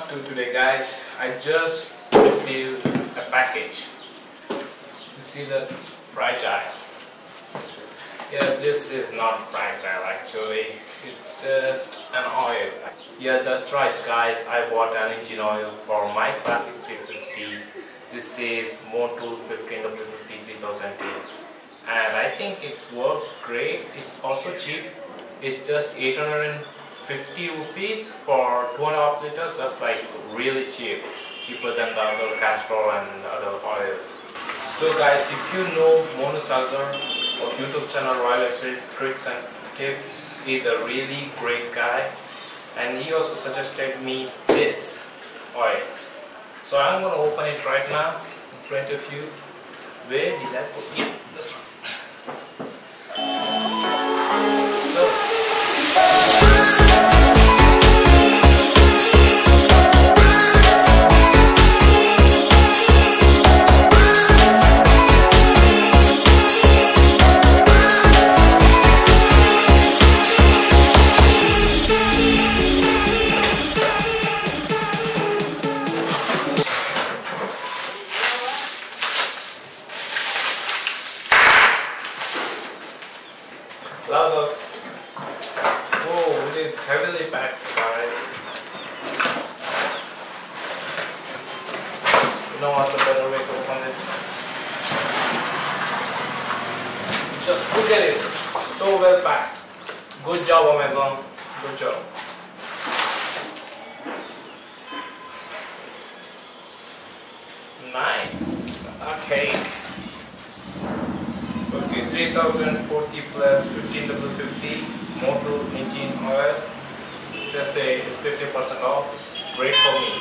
up to today, guys. I just received a package. You see that fragile? Yeah, this is not fragile actually. It's just an oil. Yeah, that's right, guys. I bought an engine oil for my Classic 350. This is Motul 15W50 3000T, and I think it's worked great. It's also cheap. It's just 850 rupees for 2.5 liters. That's like really cheap, cheaper than the other Castrol and the other oils. So guys, if you know Monu Sagar of YouTube channel Royal Enfield Tricks and Tips, he's a really great guy, and he also suggested me this oil. So I'm going to open it right now in front of you. Where did I put it? This one. Lados. Oh, it is heavily packed, guys. You know what's a better way to open this? Just look at it. So well packed. Good job, Amazon. Good job. Nice. Okay. Okay, 3040 plus 15W50 Motul engine oil. Just say it's 50% off. Great for me.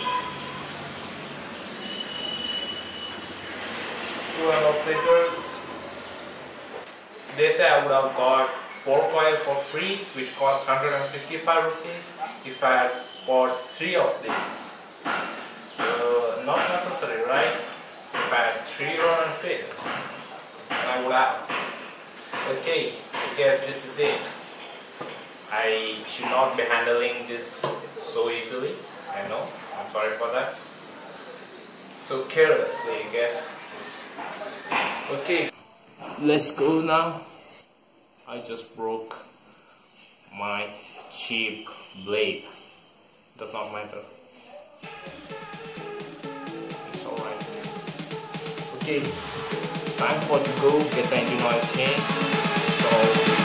2.5 liters. They say I would have got 4 coils for free, which cost 155 rupees if I had bought 3 of these. Not necessary, right? If I had 3 Royal Enfields, then I would have. Okay, I guess this is it. I should not be handling this so easily. I know, I'm sorry for that. So carelessly, I guess. Okay, let's go now. I just broke my cheap blade. Does not matter. It's alright. Okay, time for to go get the engine oil changed. So